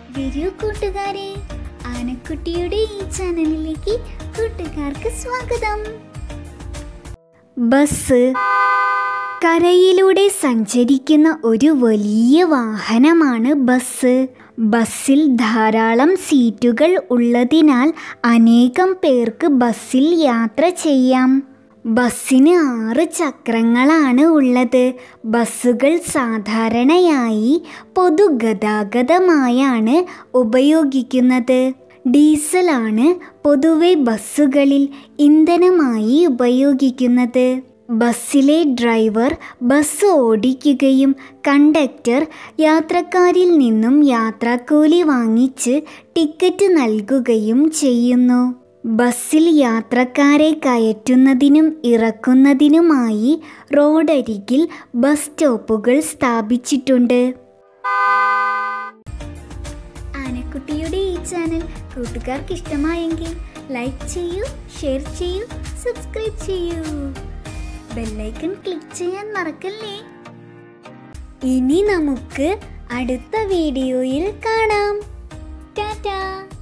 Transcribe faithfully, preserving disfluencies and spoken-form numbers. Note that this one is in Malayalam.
വരൂ കൂട്ടുകാരെ, ആനക്കുട്ടിയുടെ ഈ ചാനലിലേക്ക് കൂട്ടുകാർക്ക് സ്വാഗതം. ബസ് കരയിലൂടെ സഞ്ചരിക്കുന്ന ഒരു വലിയ വാഹനമാണ് ബസ്. ബസ്സിൽ ധാരാളം സീറ്റുകൾ ഉള്ളതിനാൽ അനേകം പേർക്ക് ബസ്സിൽ യാത്ര ചെയ്യാം. ബസ്സിന് ആറ് ചക്രങ്ങളാണ് ഉള്ളത്. ബസ്സുകൾ സാധാരണയായി പൊതുഗതാഗതമായാണ് ഉപയോഗിക്കുന്നത്. ഡീസലാണ് പൊതുവെ ബസ്സുകളിൽ ഇന്ധനമായി ഉപയോഗിക്കുന്നത്. ബസ്സിലെ ഡ്രൈവർ ബസ് ഓടിക്കുകയും കണ്ടക്ടർ യാത്രക്കാരിൽ നിന്നും യാത്രാക്കൂലി വാങ്ങിച്ച് ടിക്കറ്റ് നൽകുകയും ചെയ്യുന്നു. ബസ്സിൽ യാത്രക്കാരെ കയറ്റുന്നതിനും ഇറക്കുന്നതിനുമായി റോഡരികിൽ ബസ് സ്റ്റോപ്പുകൾ സ്ഥാപിച്ചിട്ടുണ്ട്. ആനക്കുട്ടിയുടെ ഈ ചാനൽ കൂട്ടുകാർക്ക് ഇഷ്ടമായെങ്കിൽ ലൈക്ക് ചെയ്യൂ, ഷെയർ ചെയ്യൂ, സബ്സ്ക്രൈബ് ചെയ്യൂ. ബെല്ലൈക്കൺ ക്ലിക്ക് ചെയ്യാൻ മറക്കല്ലേ. ഇനി നമുക്ക് അടുത്ത വീഡിയോയിൽ കാണാം. ടാറ്റാ.